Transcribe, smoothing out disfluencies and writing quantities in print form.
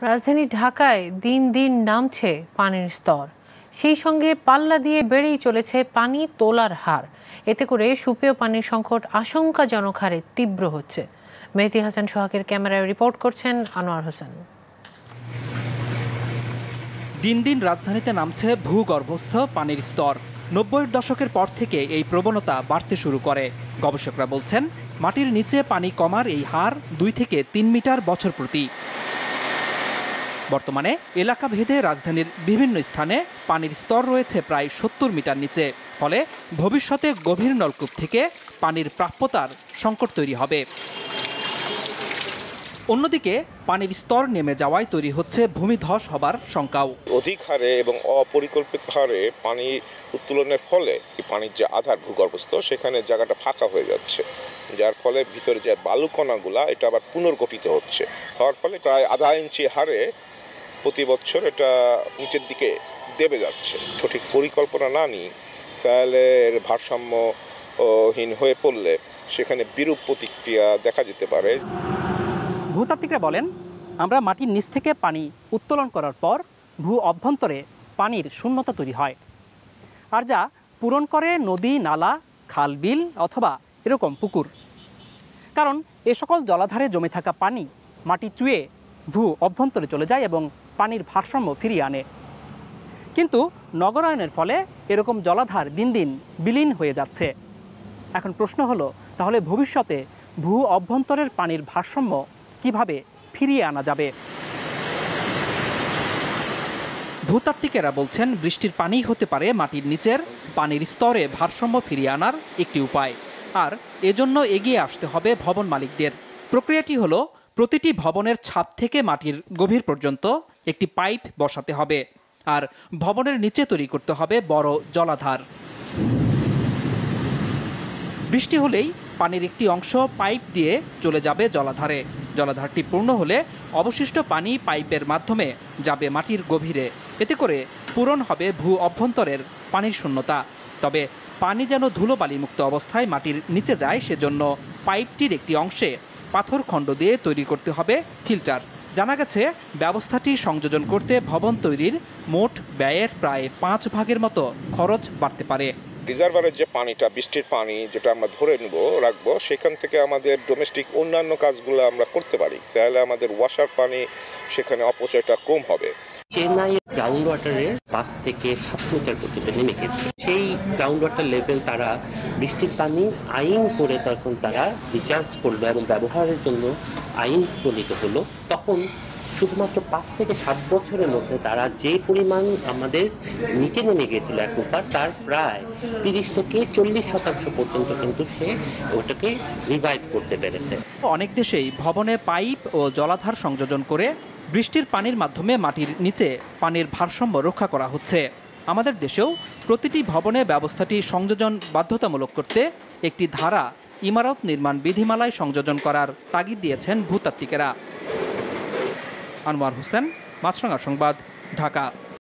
রাজধানী ঢাকায় দিন দিন নামছে পানির স্তর, সেই সঙ্গে পাল্লা দিয়ে বেড়েই চলেছে পানি তোলার হার। এতে করে সুপেয় পানির সংকট আশঙ্কাজনক হারে তীব্র হচ্ছে। মেহেদী হাসান সোহাগের ক্যামেরায় রিপোর্ট করছেন আনোয়ার হোসেন। দিন দিন রাজধানীতে নামছে ভূগর্ভস্থ পানির স্তর। ৯০-এর দশকের পর থেকে এই প্রবণতা বাড়তে শুরু করে। গবেষকরা বলছেন, মাটির নিচে পানি কমার এই হার ২ থেকে ৩ মিটার বছর প্রতি। বর্তমানে এলাকা ভেদে রাজধানীর বিভিন্ন স্থানে পানির স্তর রয়েছে প্রায় ৭০ মিটার নিচে। ফলে ভবিষ্যতে গভীর নলকূপ থেকে পানির প্রাপ্যতার সংকট তৈরি হবে। অন্যদিকে পানির স্তর নেমে যাওয়ায় তৈরি হচ্ছে ভূমিধস হবার শঙ্কাও। অধিক হারে এবং অপরিকল্পিত হারে পানি উত্তোলনের ফলে পানির যে আধার ভূগর্ভস্থ সেখানে জায়গাটা ফাঁকা হয়ে যাচ্ছে, যার ফলে ভিতরে যে বালুকণাগুলা এটা আবার পুনর্গঠিত হওয়ার ফলে প্রায় আধা ইঞ্চি হারে প্রতি বছর এটা নিচের দিকে দেবে যাচ্ছে। সঠিক পরিকল্পনা না নিয়ে তাহলে ভারসাম্যহীন হয়ে পড়লে সেখানে বিরূপ প্রতিক্রিয়া দেখা যেতে পারে। ভূতাত্ত্বিকরা বলেন, আমরা মাটির নিচ থেকে পানি উত্তোলন করার পর ভূ অভ্যন্তরে পানির শূন্যতা তৈরি হয়, আর যা পূরণ করে নদী, নালা, খাল, বিল অথবা এরকম পুকুর। কারণ এ সকল জলাধারে জমে থাকা পানি মাটি চুয়ে ভূ অভ্যন্তরে চলে যায় এবং পানির ভারসাম্য ফিরিয়ে আনে। কিন্তু নগরায়নের ফলে এরকম জলাধার দিন দিন বিলীন হয়ে যাচ্ছে। এখন প্রশ্ন হলো, তাহলে ভবিষ্যতে ভূ অভ্যন্তরের পানির ভারসাম্য কিভাবে ফিরিয়ে আনা যাবে? ভূতাত্ত্বিকেরা বলছেন, বৃষ্টির পানি হতে পারে মাটির নিচের পানির স্তরে ভারসাম্য ফিরিয়ে আনার একটি উপায়। আর এজন্য এগিয়ে আসতে হবে ভবন মালিকদের। প্রক্রিয়াটি হলো, প্রতিটি ভবনের ছাদ থেকে মাটির গভীর পর্যন্ত একটি পাইপ বসাতে হবে, আর ভবনের নিচে তৈরি করতে হবে বড় জলাধার। বৃষ্টি হলেই পানির একটি অংশ পাইপ দিয়ে চলে যাবে জলাধারে। জলাধারটি পূর্ণ হলে অবশিষ্ট পানি পাইপের মাধ্যমে যাবে মাটির গভীরে। এতে করে পূরণ হবে ভূ অভ্যন্তরের পানির শূন্যতা। তবে পানি যেন ধুলোবালি মুক্ত অবস্থায় মাটির নিচে যায়, সেজন্য পাইপটির একটি অংশে পাথর খণ্ড দিয়ে তৈরি করতে হবে ফিল্টার। জানা গেছে, ব্যবস্থাটি সংযোজন করতে ভবন তৈরির মোট ব্যয়ের প্রায় ৫ ভাগের মতো খরচ বাড়তে পারে। রিজার্ভারের যে পানিটা, বৃষ্টির পানি যেটা আমরা ধরে রাখবো, সেখান থেকে আমাদের ডোমেস্টিক অন্যান্য কাজগুলো আমরা করতে পারি, তাহলে আমাদের ওয়াসার পানি সেখানে অপচয়টা কম হবে। চেন্নাই গ্রাউন্ড ওয়াটারের ৫ থেকে ৭ মিটার পর্যন্ত নেমে গেছে। সেই গ্রাউন্ড ওয়াটার লেভেল তারা বৃষ্টির পানি আইন করে তখন তারা রিচার্জ করলো এবং ব্যবহারের জন্য আইন প্রণীত হলো। তখন শুধুমাত্র ৫ থেকে ৭ বছরের মধ্যে তারা যে পরিমাণ আমাদের নিচে নেমে গিয়েছিল একবার, তার প্রায় ৩০ থেকে ৪০% পর্যন্ত কিন্তু সে ওটাকে রিভাইভ করতে পেরেছে। অনেক দেশেই ভবনে পাইপ ও জলাধার সংযোজন করে বৃষ্টির পানির মাধ্যমে মাটির নিচে পানির ভারসাম্য রক্ষা করা হচ্ছে। আমাদের দেশেও প্রতিটি ভবনে ব্যবস্থাটি সংযোজন বাধ্যতামূলক করতে একটি ধারা ইমারত নির্মাণ বিধিমালায় সংযোজন করার তাগিদ দিয়েছেন ভূতাত্ত্বিকেরা। আনোয়ার হোসেন, মাছরাঙা সংবাদ, ঢাকা।